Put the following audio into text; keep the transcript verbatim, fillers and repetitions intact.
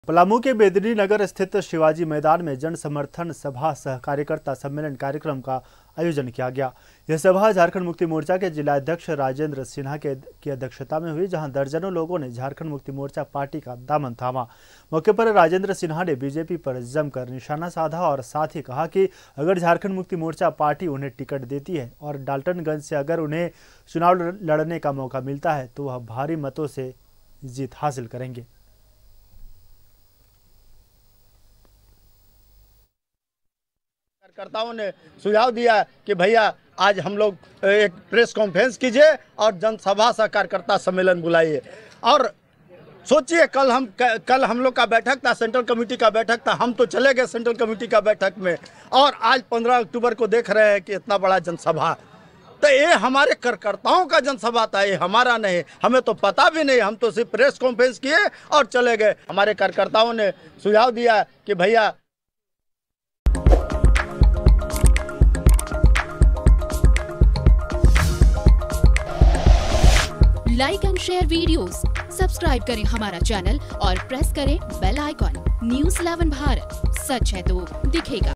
पलामू के बेदनी नगर स्थित शिवाजी मैदान में जन समर्थन सभा सह कार्यकर्ता सम्मेलन कार्यक्रम का आयोजन किया गया। यह सभा झारखंड मुक्ति मोर्चा के जिला अध्यक्ष राजेंद्र सिन्हा के की अध्यक्षता में हुई, जहां दर्जनों लोगों ने झारखंड मुक्ति मोर्चा पार्टी का दामन थामा। मौके पर राजेंद्र सिन्हा ने बीजेपी पर जमकर निशाना साधा और साथ ही कहा कि अगर झारखंड मुक्ति मोर्चा पार्टी उन्हें टिकट देती है और डाल्टनगंज से अगर उन्हें चुनाव लड़ने का मौका मिलता है तो वह भारी मतों से जीत हासिल करेंगे। कार्यकर्ताओं ने सुझाव दिया कि भैया आज हम लोग एक प्रेस कॉन्फ्रेंस कीजिए और जनसभा सा कार्यकर्ता सम्मेलन बुलाइए। और सोचिए, कल हम कल हम लोग का बैठक था, सेंट्रल कमेटी का बैठक था, हम तो चले गए सेंट्रल कमेटी का बैठक में, और आज पंद्रह अक्टूबर को देख रहे हैं कि इतना बड़ा जनसभा। तो ये हमारे कार्यकर्ताओं का जनसभा था, ये हमारा नहीं। हमें तो पता भी नहीं, हम तो सिर्फ प्रेस कॉन्फ्रेंस किए और चले गए। हमारे कार्यकर्ताओं ने सुझाव दिया कि भैया like and share videos, subscribe करें हमारा चैनल और प्रेस करें bell icon. News eleven Bharat, सच है तो दिखेगा।